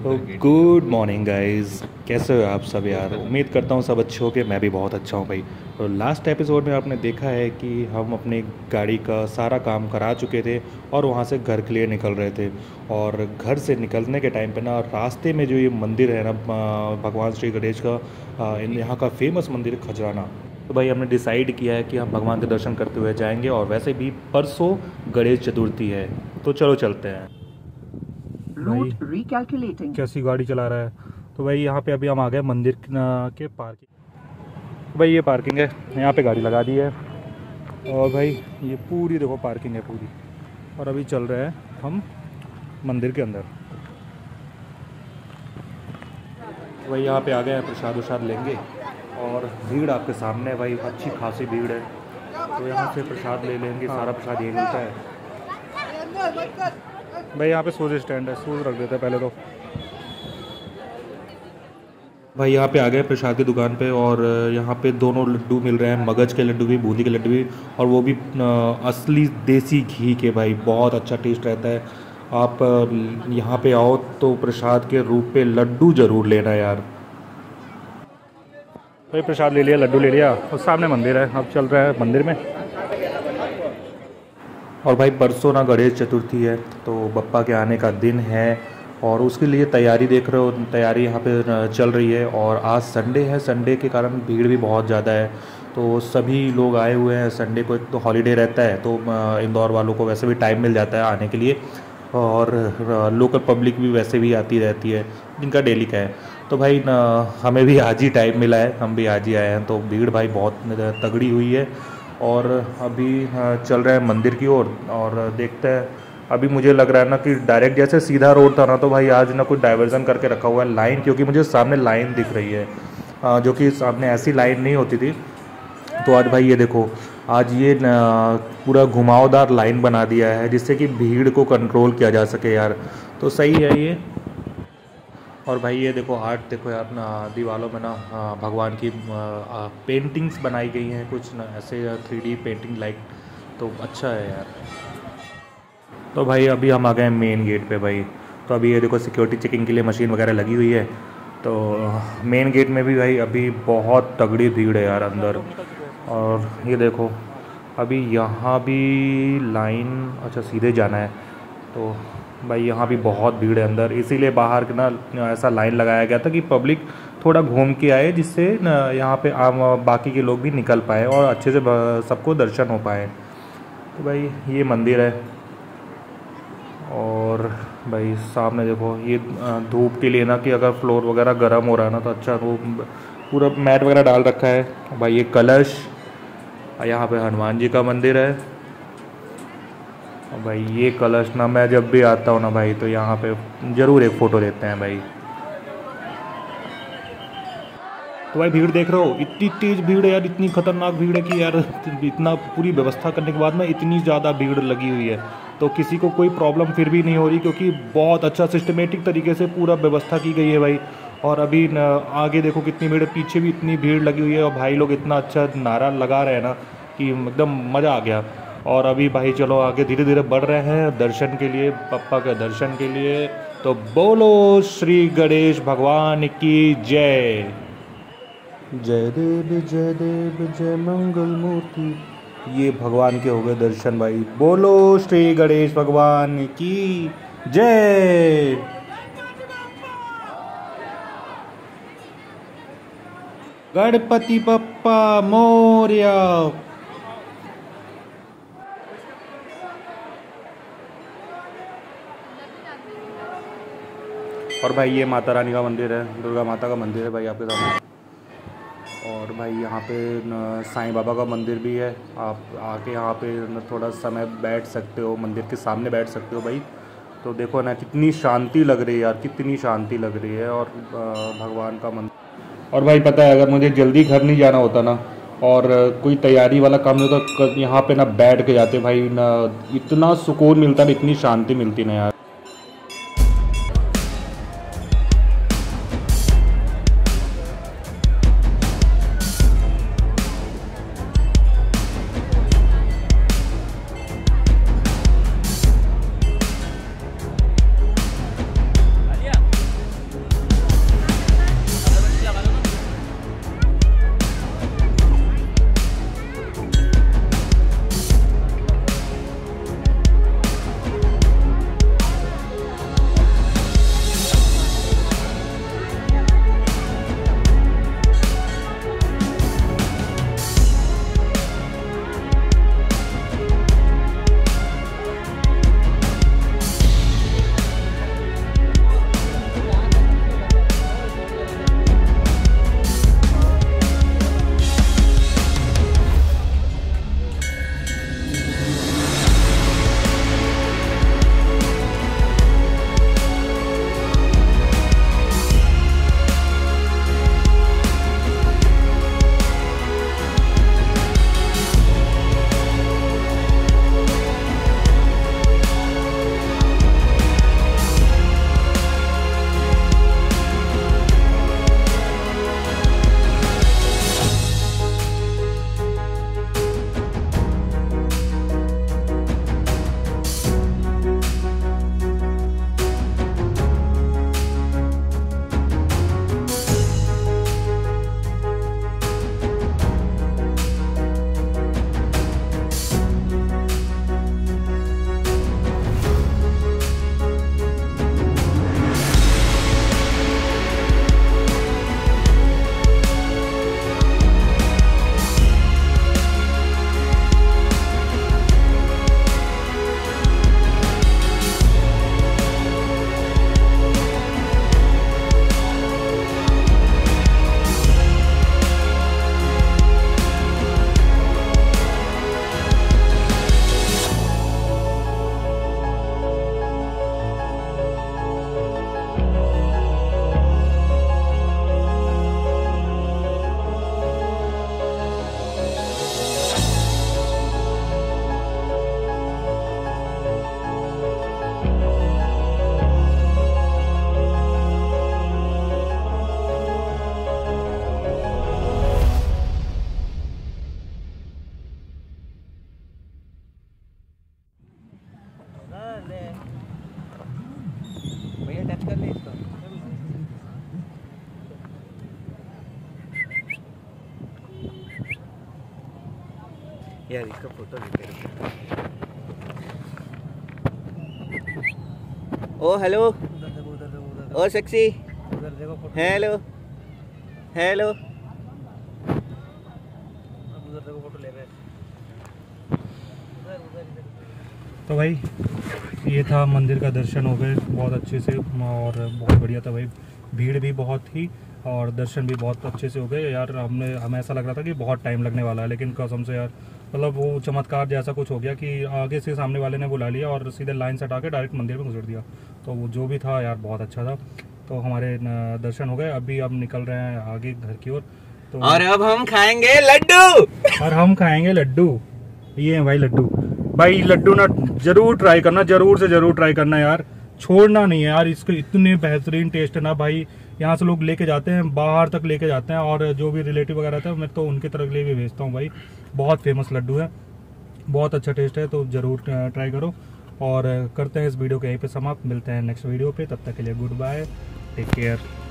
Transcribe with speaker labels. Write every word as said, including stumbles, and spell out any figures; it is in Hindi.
Speaker 1: तो गुड मॉर्निंग गाइस, कैसे हो आप सब यार। उम्मीद करता हूँ सब अच्छे हो के। मैं भी बहुत अच्छा हूँ भाई। तो लास्ट एपिसोड में आपने देखा है कि हम अपनी गाड़ी का सारा काम करा चुके थे और वहाँ से घर के लिए निकल रहे थे। और घर से निकलने के टाइम पे ना रास्ते में जो ये मंदिर है ना, अ, भगवान श्री गणेश का, अ, इन- यहाँ का फेमस मंदिर है खजराना। तो भाई हमने डिसाइड किया है कि हम भगवान के दर्शन करते हुए जाएंगे। और वैसे भी परसों गणेश चतुर्थी है, तो चलो चलते हैं भाई।
Speaker 2: Route recalculating.
Speaker 1: कैसी गाड़ी चला रहा है। तो भाई यहाँ पे अभी हम आ गए मंदिर के के पार्किंग। तो भाई ये पार्किंग है, यहाँ पे गाड़ी लगा दी है। और भाई ये पूरी देखो पार्किंग है पूरी। और अभी चल रहे हैं हम मंदिर के अंदर। तो भाई यहाँ पे आ गए हैं, प्रसाद वसाद लेंगे। और भीड़ आपके सामने है भाई, अच्छी खासी भीड़ है। तो यहाँ से प्रसाद ले लेंगे, सारा प्रसाद यही मिलता है भाई। यहाँ पे शूज़ स्टैंड है, शूज़ रख देते हैं पहले तो। भाई यहाँ पे आ गए प्रसाद की दुकान पे। और यहाँ पे दोनों लड्डू मिल रहे हैं, मगज के लड्डू भी, बूंदी के लड्डू भी। और वो भी अ, असली देसी घी के भाई, बहुत अच्छा टेस्ट रहता है। आप अ, यहाँ पे आओ तो प्रसाद के रूप पे लड्डू ज़रूर लेना यार। भाई प्रसाद ले लिया, लड्डू ले लिया, और सामने मंदिर है। अब चल रहा है मंदिर में। और भाई परसों ना गणेश चतुर्थी है, तो बप्पा के आने का दिन है। और उसके लिए तैयारी देख रहे हो, तैयारी यहाँ पे चल रही है। और आज संडे है, संडे के कारण भीड़ भी बहुत ज़्यादा है। तो सभी लोग आए हुए हैं। संडे को एक तो हॉलीडे रहता है, तो अ, इंदौर वालों को वैसे भी टाइम मिल जाता है आने के लिए। और लोकल पब्लिक भी वैसे भी आती रहती है, जिनका डेली का है। तो भाई न, हमें भी आज ही टाइम मिला है, हम भी आज ही आए हैं। तो भीड़ भाई बहुत तगड़ी हुई है। और अभी अ, चल रहे हैं मंदिर की ओर। और, और देखते हैं। अभी मुझे लग रहा है ना कि डायरेक्ट जैसे सीधा रोड था ना, तो भाई आज ना कुछ डाइवर्जन करके रखा हुआ है लाइन, क्योंकि मुझे सामने लाइन दिख रही है, अ, जो कि सामने ऐसी लाइन नहीं होती थी। तो आज भाई ये देखो, आज ये न, पूरा घुमावदार लाइन बना दिया है, जिससे कि भीड़ को कंट्रोल किया जा सके यार। तो सही है ये। और भाई ये देखो आर्ट देखो यार ना, दीवारों में ना आ, भगवान की पेंटिंग्स बनाई गई हैं कुछ ना, ऐसे थ्री डी पेंटिंग लाइक। तो अच्छा है यार। तो भाई अभी हम आ गए हैं मेन गेट पे भाई। तो अभी ये देखो सिक्योरिटी चेकिंग के लिए मशीन वगैरह लगी हुई है। तो मेन गेट में भी भाई अभी बहुत तगड़ी भीड़ है यार अंदर। और ये देखो अभी यहाँ भी लाइन, अच्छा सीधे जाना है। तो भाई यहाँ भी बहुत भीड़ है अंदर, इसीलिए बाहर ना ऐसा लाइन लगाया गया था कि पब्लिक थोड़ा घूम के आए, जिससे न यहाँ पे आम बाकी के लोग भी निकल पाए और अच्छे से सबको दर्शन हो पाए। तो भाई ये मंदिर है। और भाई सामने देखो ये धूप के लिए ना, कि अगर फ्लोर वगैरह गर्म हो रहा है ना, तो अच्छा वो पूरा मैट वगैरह डाल रखा है। भाई ये कलश, यहाँ पे हनुमान जी का मंदिर है। और भाई ये कलश ना, मैं जब भी आता हूँ ना भाई, तो यहाँ पे ज़रूर एक फ़ोटो लेते हैं भाई। तो भाई भीड़ देख रहे हो, इतनी तेज़ भीड़ है यार, इतनी खतरनाक भीड़ है कि यार इतना पूरी व्यवस्था करने के बाद ना इतनी ज़्यादा भीड़ लगी हुई है। तो किसी को कोई प्रॉब्लम फिर भी नहीं हो रही, क्योंकि बहुत अच्छा सिस्टमेटिक तरीके से पूरा व्यवस्था की गई है भाई। और अभी न, आगे देखो कितनी भीड़ है, पीछे भी इतनी भीड़ लगी हुई है। और भाई लोग इतना अच्छा नारा लगा रहे हैं ना कि एकदम मज़ा आ गया। और अभी भाई चलो आगे धीरे धीरे बढ़ रहे हैं दर्शन के लिए, पप्पा के दर्शन के लिए। तो बोलो श्री गणेश भगवान की जय। जय देव जय देव जय मंगल मूर्ति। ये भगवान के हो गए दर्शन भाई। बोलो श्री गणेश भगवान की जय। गणपति बप्पा मोरया। और भाई ये माता रानी का मंदिर है, दुर्गा माता का मंदिर है भाई आपके सामने। और भाई यहाँ पे साईं बाबा का मंदिर भी है। आप आके यहाँ पे थोड़ा समय बैठ सकते हो, मंदिर के सामने बैठ सकते हो भाई। तो देखो ना कितनी शांति लग रही है यार, कितनी शांति लग रही है। और भगवान का मंदिर। और भाई पता है, अगर मुझे जल्दी घर नहीं जाना होता ना, और कोई तैयारी वाला काम नहीं होता, यहाँ पे ना बैठ के जाते भाई ना, इतना सुकून मिलता ना, इतनी शांति मिलती ना यार।
Speaker 2: यार इसका फोटो लेते हैं। Oh hello, oh sexy, hello hello,
Speaker 1: तो भाई ये था, मंदिर का दर्शन हो गए बहुत अच्छे से और बहुत बढ़िया था भाई। भीड़ भी बहुत थी और दर्शन भी बहुत अच्छे से हो गए यार। हमने हमें ऐसा लग रहा था कि बहुत टाइम लगने वाला है, लेकिन कसम से यार मतलब वो चमत्कार जैसा कुछ हो गया कि आगे से सामने वाले ने बुला लिया और सीधे लाइन से हटा के डायरेक्ट मंदिर में घुसेड़ दिया। तो वो जो भी था यार बहुत अच्छा था। तो हमारे दर्शन हो गए, अभी अब निकल रहे हैं आगे घर की ओर। तो
Speaker 2: और अब हम खाएंगे लड्डू।
Speaker 1: और हम खाएंगे लड्डू। ये है भाई लड्डू। भाई लड्डू ना जरूर ट्राई करना, जरूर से जरूर ट्राई करना यार, छोड़ना नहीं है यार। इसके इतने बेहतरीन टेस्ट है ना भाई, यहाँ से लोग लेके जाते हैं, बाहर तक लेके जाते हैं और जो भी रिलेटिव वगैरह रहता है मैं तो उनकी तरफ ले भी भेजता हूँ भाई। बहुत फेमस लड्डू है, बहुत अच्छा टेस्ट है, तो ज़रूर ट्राई करो। और करते हैं इस वीडियो को यहीं पे समाप्त, मिलते हैं नेक्स्ट वीडियो पे, तब तक के लिए गुड बाय, टेक केयर।